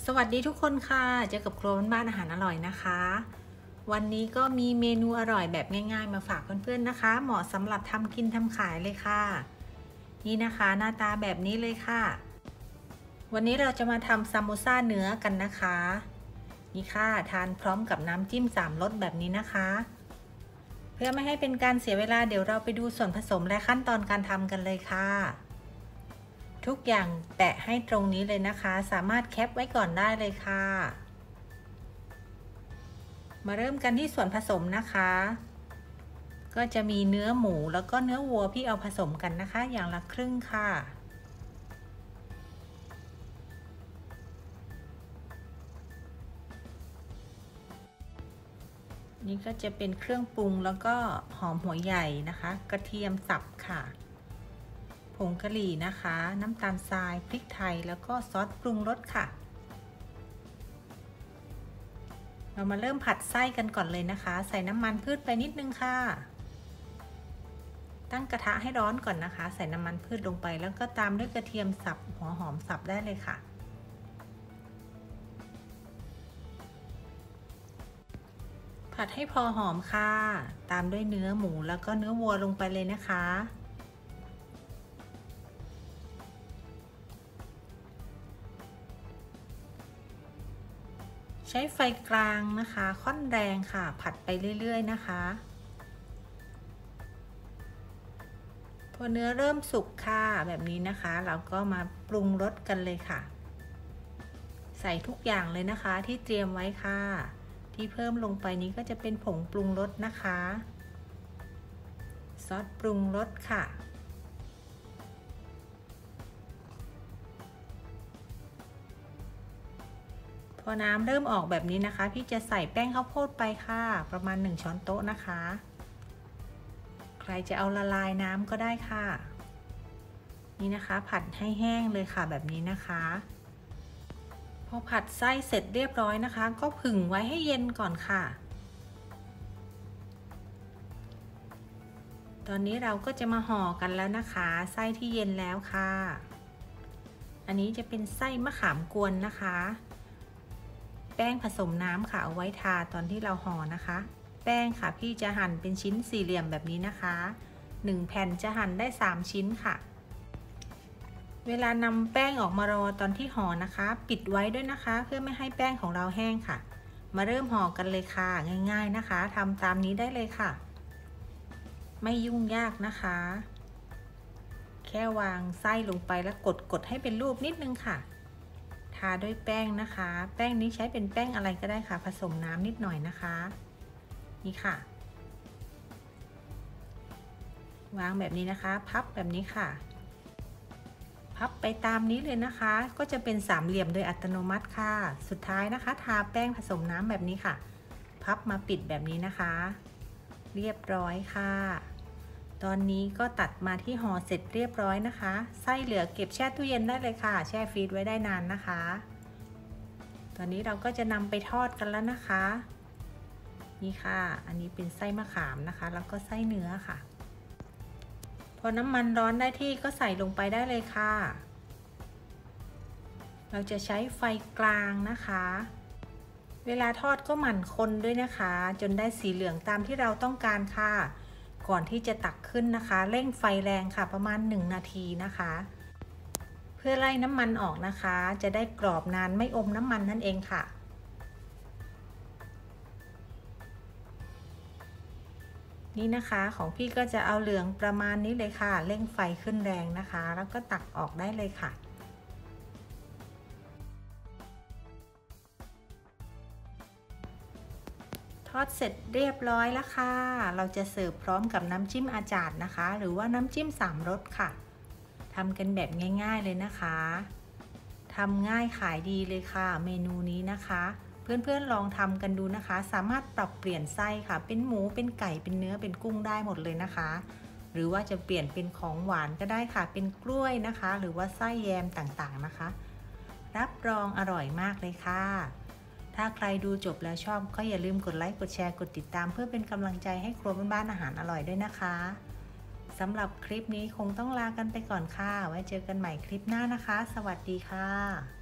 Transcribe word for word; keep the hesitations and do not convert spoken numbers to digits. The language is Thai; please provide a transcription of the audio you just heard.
สวัสดีทุกคนค่ะเจอกับครัวบ้านๆอาหารอร่อยนะคะวันนี้ก็มีเมนูอร่อยแบบง่ายๆมาฝากเพื่อนๆนะคะเหมาะสำหรับทำกินทำขายเลยค่ะนี่นะคะหน้าตาแบบนี้เลยค่ะวันนี้เราจะมาทำซามโมซ่าเนื้อกันนะคะนี่ค่ะทานพร้อมกับน้ำจิ้มสามรสแบบนี้นะคะเพื่อไม่ให้เป็นการเสียเวลาเดี๋ยวเราไปดูส่วนผสมและขั้นตอนการทำกันเลยค่ะทุกอย่างแปะให้ตรงนี้เลยนะคะสามารถแคปไว้ก่อนได้เลยค่ะมาเริ่มกันที่ส่วนผสมนะคะก็จะมีเนื้อหมูแล้วก็เนื้อวัวพี่เอาผสมกันนะคะอย่างละครึ่งค่ะนี่ก็จะเป็นเครื่องปรุงแล้วก็หอมหัวใหญ่นะคะกระเทียมสับค่ะผงกะหรี่นะคะน้ำตาลทรายพริกไทยแล้วก็ซอสปรุงรสค่ะเรามาเริ่มผัดไส้กันก่อนเลยนะคะใส่น้ำมันพืชไปนิดนึงค่ะตั้งกระทะให้ร้อนก่อนนะคะใส่น้ำมันพืชลงไปแล้วก็ตามด้วยกระเทียมสับหัวหอมสับได้เลยค่ะผัดให้พอหอมค่ะตามด้วยเนื้อหมูแล้วก็เนื้อวัวลงไปเลยนะคะใช้ไฟกลางนะคะค่อนแรงค่ะผัดไปเรื่อยๆนะคะพอเนื้อเริ่มสุกค่ะแบบนี้นะคะเราก็มาปรุงรสกันเลยค่ะใส่ทุกอย่างเลยนะคะที่เตรียมไว้ค่ะที่เพิ่มลงไปนี้ก็จะเป็นผงปรุงรสนะคะซอสปรุงรสค่ะพอน้ำเริ่มออกแบบนี้นะคะพี่จะใส่แป้งข้าวโพดไปค่ะประมาณหนึ่งช้อนโต๊ะนะคะใครจะเอาละลายน้ำก็ได้ค่ะนี่นะคะผัดให้แห้งเลยค่ะแบบนี้นะคะพอผัดไส้เสร็จเรียบร้อยนะคะก็ผึ่งไว้ให้เย็นก่อนค่ะตอนนี้เราก็จะมาห่อกันแล้วนะคะไส้ที่เย็นแล้วค่ะอันนี้จะเป็นไส้มะขามกวนนะคะแป้งผสมน้ำค่ะเอาไว้ทาตอนที่เราห่อนะคะแป้งค่ะพี่จะหั่นเป็นชิ้นสี่เหลี่ยมแบบนี้นะคะหนึ่งแผ่นจะหั่นได้สามชิ้นค่ะเวลานำแป้งออกมารอตอนที่ห่อนะคะปิดไว้ด้วยนะคะเพื่อไม่ให้แป้งของเราแห้งค่ะมาเริ่มห่อกันเลยค่ะง่ายๆนะคะทำตามนี้ได้เลยค่ะไม่ยุ่งยากนะคะแค่วางไส้ลงไปแล้วกดกดให้เป็นรูปนิดนึงค่ะทาด้วยแป้งนะคะแป้งนี้ใช้เป็นแป้งอะไรก็ได้ค่ะผสมน้ำนิดหน่อยนะคะนี่ค่ะวางแบบนี้นะคะพับแบบนี้ค่ะพับไปตามนี้เลยนะคะก็จะเป็นสามเหลี่ยมโดยอัตโนมัติค่ะสุดท้ายนะคะทาแป้งผสมน้ำแบบนี้ค่ะพับมาปิดแบบนี้นะคะเรียบร้อยค่ะตอนนี้ก็ตัดมาที่ห่อเสร็จเรียบร้อยนะคะไส้เหลือเก็บแช่ตู้เย็นได้เลยค่ะแช่ฟรีซไว้ได้นานนะคะตอนนี้เราก็จะนำไปทอดกันแล้วนะคะนี่ค่ะอันนี้เป็นไส้มะขามนะคะแล้วก็ไส้เนื้อค่ะพอน้ำมันร้อนได้ที่ก็ใส่ลงไปได้เลยค่ะเราจะใช้ไฟกลางนะคะเวลาทอดก็หมั่นคนด้วยนะคะจนได้สีเหลืองตามที่เราต้องการค่ะก่อนที่จะตักขึ้นนะคะเร่งไฟแรงค่ะประมาณหนึ่งนาทีนะคะเพื่อไล่น้ำมันออกนะคะจะได้กรอบนานไม่อมน้ำมันนั่นเองค่ะนี่นะคะของพี่ก็จะเอาเหลืองประมาณนี้เลยค่ะเร่งไฟขึ้นแรงนะคะแล้วก็ตักออกได้เลยค่ะทอดเสร็จเรียบร้อยแล้วค่ะเราจะเสิร์ฟพร้อมกับน้ำจิ้มอาจารย์นะคะหรือว่าน้ำจิ้มสามรสค่ะทำกันแบบง่ายๆเลยนะคะทำง่ายขายดีเลยค่ะเมนูนี้นะคะเพื่อนๆลองทำกันดูนะคะสามารถปรับเปลี่ยนไส้ค่ะเป็นหมูเป็นไก่เป็นเนื้อเป็นกุ้งได้หมดเลยนะคะหรือว่าจะเปลี่ยนเป็นของหวานก็ได้ค่ะเป็นกล้วยนะคะหรือว่าไส้แยมต่างๆนะคะรับรองอร่อยมากเลยค่ะถ้าใครดูจบแล้วชอบก็อย่าลืมกดไลค์กดแชร์กดติดตามเพื่อเป็นกำลังใจให้ครัวบ้านๆอาหารอร่อยด้วยนะคะสำหรับคลิปนี้คงต้องลากันไปก่อนค่ะไว้เจอกันใหม่คลิปหน้านะคะสวัสดีค่ะ